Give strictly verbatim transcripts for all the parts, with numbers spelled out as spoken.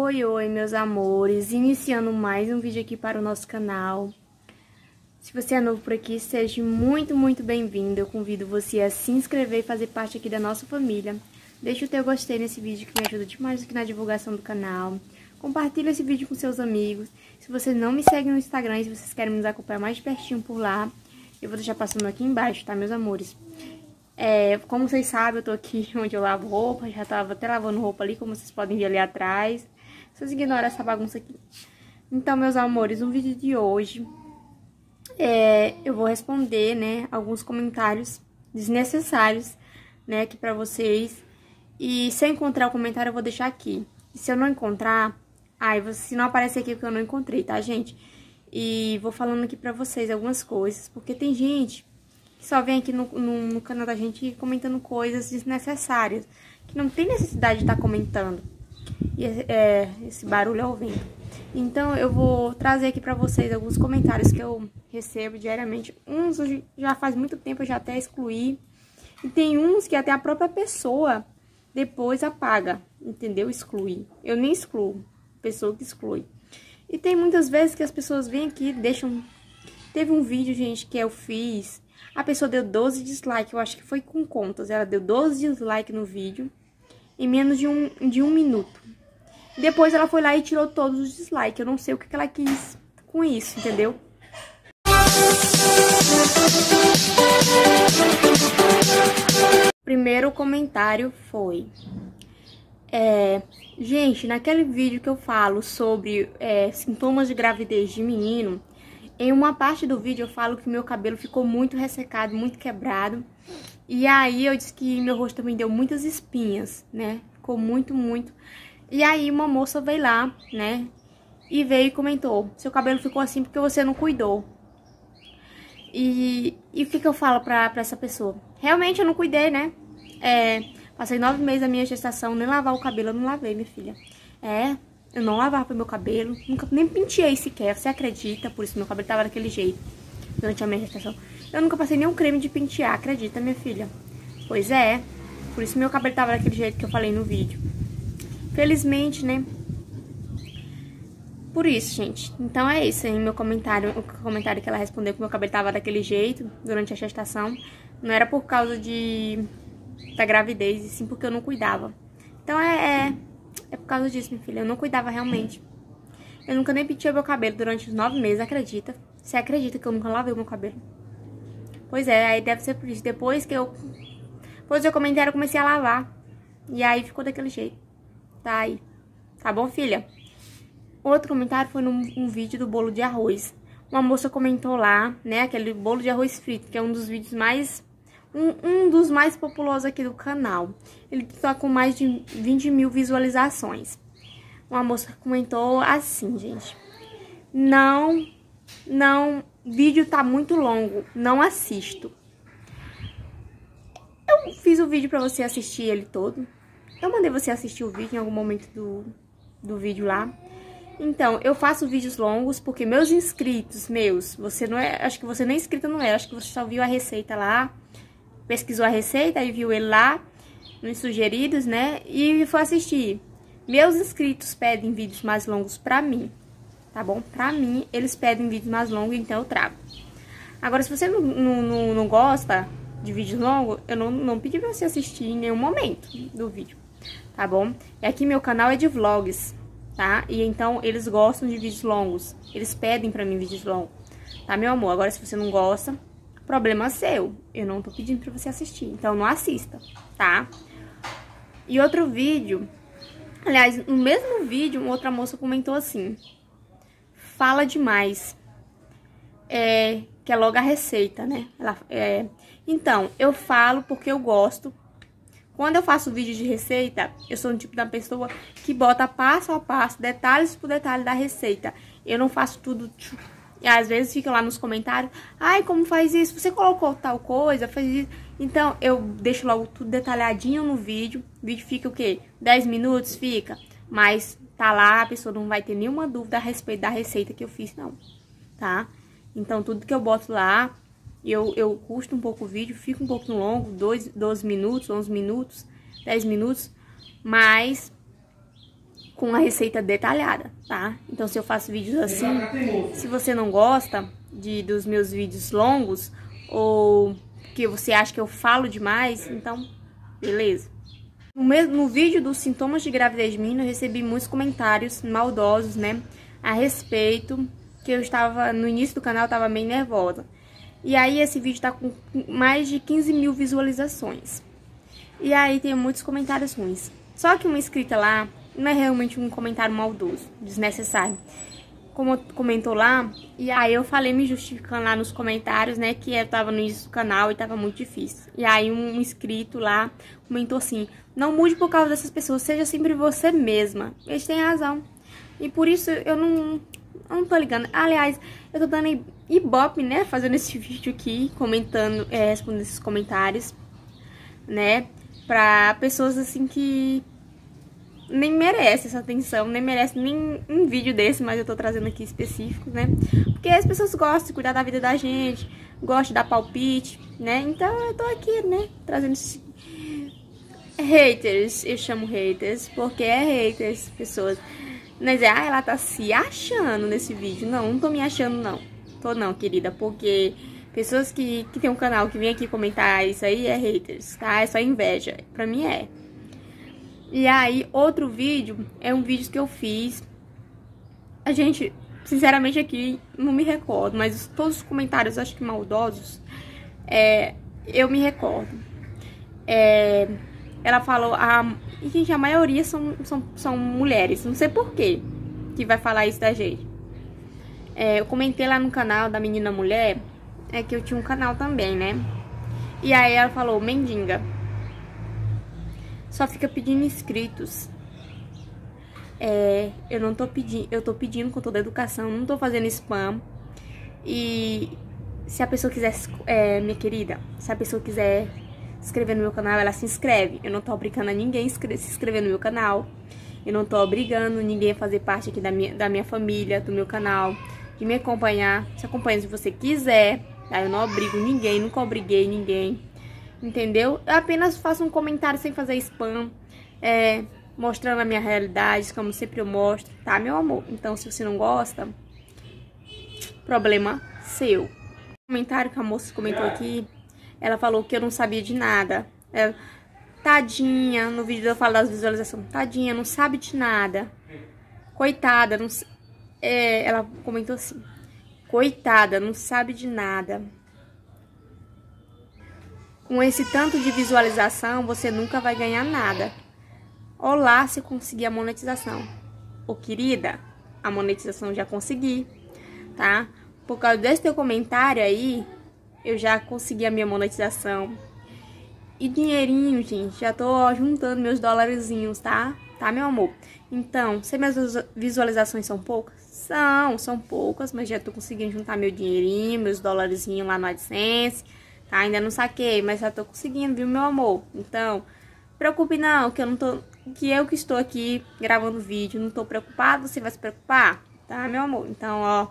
Oi, oi, meus amores, iniciando mais um vídeo aqui para o nosso canal. Se você é novo por aqui, seja muito, muito bem-vindo. Eu convido você a se inscrever e fazer parte aqui da nossa família. Deixa o teu gostei nesse vídeo que me ajuda demais aqui na divulgação do canal. Compartilha esse vídeo com seus amigos. Se você não me segue no Instagram e se vocês querem nos acompanhar mais de pertinho por lá, eu vou deixar passando aqui embaixo, tá, meus amores? É, como vocês sabem, eu tô aqui onde eu lavo roupa, já tava até lavando roupa ali, como vocês podem ver ali atrás. Vocês ignoram essa bagunça aqui. Então, meus amores, no vídeo de hoje, é, eu vou responder, né, alguns comentários desnecessários, né, aqui pra vocês. E se eu encontrar o comentário, eu vou deixar aqui. E se eu não encontrar, ai, se não aparecer aqui porque eu não encontrei, tá, gente? E vou falando aqui pra vocês algumas coisas, porque tem gente que só vem aqui no, no, no canal da gente comentando coisas desnecessárias, que não tem necessidade de estar comentando. E é, esse barulho é o vento. Então eu vou trazer aqui pra vocês alguns comentários que eu recebo diariamente. Uns já faz muito tempo, eu já até excluí. E tem uns que até a própria pessoa depois apaga, entendeu? Exclui. Eu nem excluo, pessoa que exclui. E tem muitas vezes que as pessoas vêm aqui e deixam... Teve um vídeo, gente, que eu fiz. A pessoa deu doze dislikes, eu acho que foi com contas. Ela deu doze dislikes no vídeo em menos de um, de um minuto. Depois ela foi lá e tirou todos os dislikes. Eu não sei o que ela quis com isso, entendeu? Primeiro comentário foi... É, gente, naquele vídeo que eu falo sobre é, sintomas de gravidez de menino, em uma parte do vídeo eu falo que meu cabelo ficou muito ressecado, muito quebrado. E aí eu disse que meu rosto também deu muitas espinhas, né? Ficou muito, muito... E aí uma moça veio lá, né, e veio e comentou: seu cabelo ficou assim porque você não cuidou. E, e o que que eu falo pra, pra essa pessoa? Realmente eu não cuidei, né? É, passei nove meses da minha gestação, nem lavar o cabelo eu não lavei, minha filha. É, eu não lavava pro meu cabelo, nunca, nem penteei sequer, você acredita? Por isso meu cabelo tava daquele jeito durante a minha gestação. Eu nunca passei nenhum creme de pentear, acredita, minha filha? Pois é, por isso meu cabelo tava daquele jeito que eu falei no vídeo. Felizmente, né? Por isso, gente. Então é isso aí, meu comentário. O comentário que ela respondeu que meu cabelo tava daquele jeito durante a gestação. Não era por causa de da gravidez, e sim porque eu não cuidava. Então é, é, é por causa disso, minha filha. Eu não cuidava realmente. Eu nunca nem penteei meu cabelo durante os nove meses, acredita? Você acredita que eu nunca lavei o meu cabelo? Pois é, aí deve ser por isso. Depois que eu... Depois do comentário eu comecei a lavar. E aí ficou daquele jeito. Tá aí. Tá bom, filha? Outro comentário foi num um vídeo do bolo de arroz. Uma moça comentou lá, né, aquele bolo de arroz frito, que é um dos vídeos mais... Um, um dos mais populosos aqui do canal. Ele tá com mais de vinte mil visualizações. Uma moça comentou assim, gente. Não, não, vídeo tá muito longo, não assisto. Eu fiz o vídeo pra você assistir ele todo. Eu mandei você assistir o vídeo em algum momento do, do vídeo lá. Então, eu faço vídeos longos porque meus inscritos, meus, você não é, acho que você nem inscrita não é, acho que você só viu a receita lá, pesquisou a receita e viu ele lá, nos sugeridos, né, e foi assistir. Meus inscritos pedem vídeos mais longos pra mim, tá bom? Pra mim, eles pedem vídeos mais longos, então eu trago. Agora, se você não, não, não, não gosta de vídeos longos, eu não, não pedi pra você assistir em nenhum momento do vídeo. Tá bom? E aqui meu canal é de vlogs, tá? E então eles gostam de vídeos longos. Eles pedem pra mim vídeos longos. Tá, meu amor? Agora, se você não gosta, problema seu. Eu não tô pedindo pra você assistir. Então, não assista, tá? E outro vídeo... Aliás, no mesmo vídeo, uma outra moça comentou assim: fala demais. É... Que é logo a receita, né? Ela, é... Então, eu falo porque eu gosto. Quando eu faço vídeo de receita, eu sou um tipo da pessoa que bota passo a passo, detalhes por detalhe da receita. Eu não faço tudo... E às vezes fica lá nos comentários: ai, como faz isso? Você colocou tal coisa, faz isso. Então, eu deixo logo tudo detalhadinho no vídeo. O vídeo fica o quê? dez minutos? Fica. Mas tá lá, a pessoa não vai ter nenhuma dúvida a respeito da receita que eu fiz, não. Tá? Então, tudo que eu boto lá... Eu, eu custo um pouco o vídeo, fica um pouquinho longo, doze minutos, onze minutos, dez minutos, mas com a receita detalhada, tá? Então, se eu faço vídeos assim, se você não gosta de, dos meus vídeos longos, ou que você acha que eu falo demais, então, beleza. No, mesmo, no vídeo dos sintomas de gravidez de menino, eu recebi muitos comentários maldosos, né? A respeito, que eu estava, no início do canal, eu estava meio nervosa. E aí, esse vídeo tá com mais de quinze mil visualizações. E aí, tem muitos comentários ruins. Só que uma inscrita lá, não é realmente um comentário maldoso, desnecessário. Como comentou lá, e aí eu falei me justificando lá nos comentários, né, que eu tava no início do canal e tava muito difícil. E aí um inscrito lá comentou assim: não mude por causa dessas pessoas, seja sempre você mesma. Eles têm razão. E por isso eu não, eu não tô ligando. Aliás, eu tô dando ibope, né, fazendo esse vídeo aqui, comentando, é, respondendo esses comentários, né, pra pessoas assim que nem merece essa atenção, nem merece nem um vídeo desse, mas eu tô trazendo aqui específico, né? Porque as pessoas gostam de cuidar da vida da gente, gostam de dar palpite, né? Então eu tô aqui, né, trazendo esses haters, eu chamo haters, porque é haters, pessoas. Mas é, ah, ela tá se achando nesse vídeo. Não, não tô me achando, não. Tô não, querida, porque pessoas que, que tem um canal que vem aqui comentar isso aí é haters, tá? É só inveja. Pra mim é. E aí, outro vídeo, é um vídeo que eu fiz. A gente, sinceramente aqui, não me recordo, mas todos os comentários, acho que maldosos, é, eu me recordo. É, ela falou, a, e gente, a maioria são, são, são mulheres, não sei por quê que vai falar isso da gente. É, eu comentei lá no canal da Menina Mulher, é que eu tinha um canal também, né? E aí ela falou, mendiga, só fica pedindo inscritos. É, eu não tô pedindo, eu tô pedindo com toda a educação, não tô fazendo spam. E se a pessoa quiser, é, minha querida, se a pessoa quiser se inscrever no meu canal, ela se inscreve. Eu não tô obrigando a ninguém a se inscrever no meu canal. Eu não tô obrigando ninguém a fazer parte aqui da minha, da minha família, do meu canal, de me acompanhar. Se acompanha se você quiser, tá? Eu não obrigo ninguém, nunca obriguei ninguém. Entendeu? Eu apenas faço um comentário sem fazer spam, é, mostrando a minha realidade, como sempre eu mostro, tá, meu amor? Então, se você não gosta, problema seu. O comentário que a moça comentou aqui, ela falou que eu não sabia de nada. Ela, tadinha, no vídeo eu falo das visualizações, tadinha, não sabe de nada. Coitada, não, é, ela comentou assim, coitada, não sabe de nada. Com esse tanto de visualização, você nunca vai ganhar nada. Olá, se conseguir a monetização. Ô, querida, a monetização já consegui, tá? Por causa desse teu comentário aí, eu já consegui a minha monetização. E dinheirinho, gente, já tô ó, juntando meus dólarzinhos, tá? Tá, meu amor? Então, se minhas visualizações são poucas? São, são poucas, mas já tô conseguindo juntar meu dinheirinho, meus dólarzinhos lá no AdSense. Tá, ainda não saquei, mas já tô conseguindo, viu, meu amor? Então, preocupe não, que eu não tô, que eu que estou aqui gravando vídeo, não tô preocupado, você vai se preocupar, tá, meu amor? Então, ó,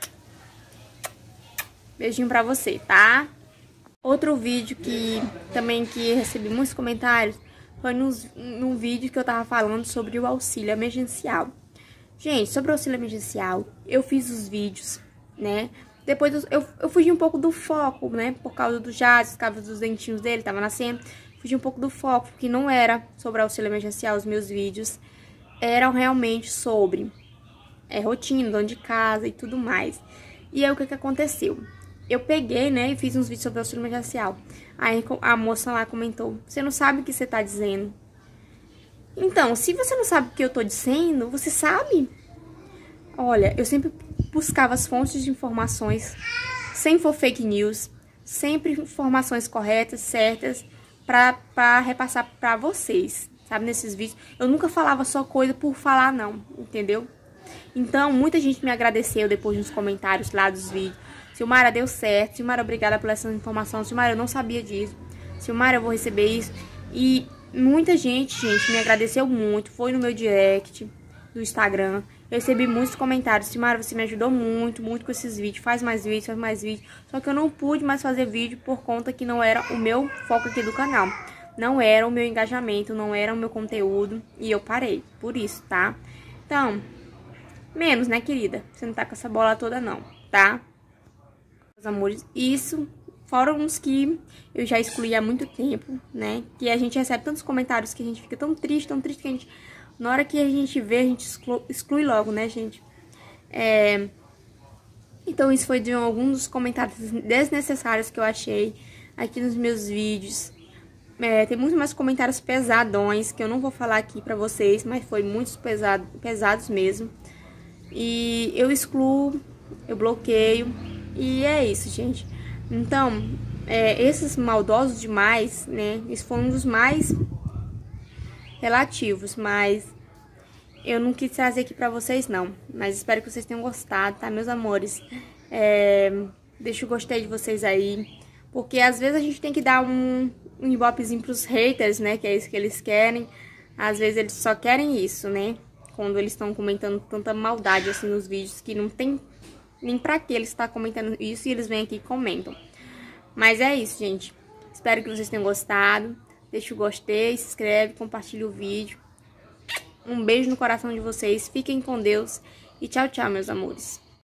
beijinho pra você, tá? Outro vídeo que também que recebi muitos comentários foi nos, num vídeo que eu tava falando sobre o auxílio emergencial. Gente, sobre o auxílio emergencial, eu fiz os vídeos, né? Depois eu, eu fugi um pouco do foco, né? Por causa do Jazz, por causa dos dentinhos dele, tava nascendo. Fugi um pouco do foco, porque não era sobre auxílio emergencial os meus vídeos. Eram realmente sobre é, rotina, dono de casa e tudo mais. E aí o que que aconteceu? Eu peguei, né, e fiz uns vídeos sobre auxílio emergencial. Aí a moça lá comentou, você não sabe o que você tá dizendo. Então, se você não sabe o que eu tô dizendo, você sabe? Olha, eu sempre buscava as fontes de informações, sem for fake news, sempre informações corretas, certas, pra, pra repassar pra vocês, sabe, nesses vídeos. Eu nunca falava só coisa por falar, não, entendeu? Então, muita gente me agradeceu depois nos comentários lá dos vídeos. Silmara, deu certo. Silmara, obrigada por essa informação. Silmara, eu não sabia disso. Silmara, eu vou receber isso. E muita gente, gente, me agradeceu muito. Foi no meu direct do Instagram. Eu recebi muitos comentários. Silmara, você me ajudou muito, muito com esses vídeos. Faz mais vídeos, faz mais vídeos. Só que eu não pude mais fazer vídeo por conta que não era o meu foco aqui do canal. Não era o meu engajamento, não era o meu conteúdo. E eu parei, por isso, tá? Então, menos, né, querida? Você não tá com essa bola toda, não, tá? Meus amores, isso fora uns que eu já excluí há muito tempo, né? Que a gente recebe tantos comentários que a gente fica tão triste, tão triste que a gente... Na hora que a gente vê, a gente exclui, exclui logo, né, gente? É... Então, isso foi de alguns dos comentários desnecessários que eu achei aqui nos meus vídeos. É, tem muitos mais comentários pesadões que eu não vou falar aqui pra vocês, mas foi muitos pesado, pesados mesmo. E eu excluo, eu bloqueio, e é isso, gente. Então, é, esses maldosos demais, né, esse foi um dos mais relativos, mas eu não quis trazer aqui pra vocês, não. Mas espero que vocês tenham gostado, tá, meus amores? É, deixa o gostei de vocês aí, porque às vezes a gente tem que dar um... um ibopezinho pros haters, né, que é isso que eles querem. Às vezes eles só querem isso, né, quando eles estão comentando tanta maldade assim nos vídeos, que não tem nem pra que eles estão comentando isso, e eles vêm aqui e comentam. Mas é isso, gente. Espero que vocês tenham gostado. Deixa o gostei, se inscreve, compartilha o vídeo. Um beijo no coração de vocês, fiquem com Deus e tchau, tchau, meus amores.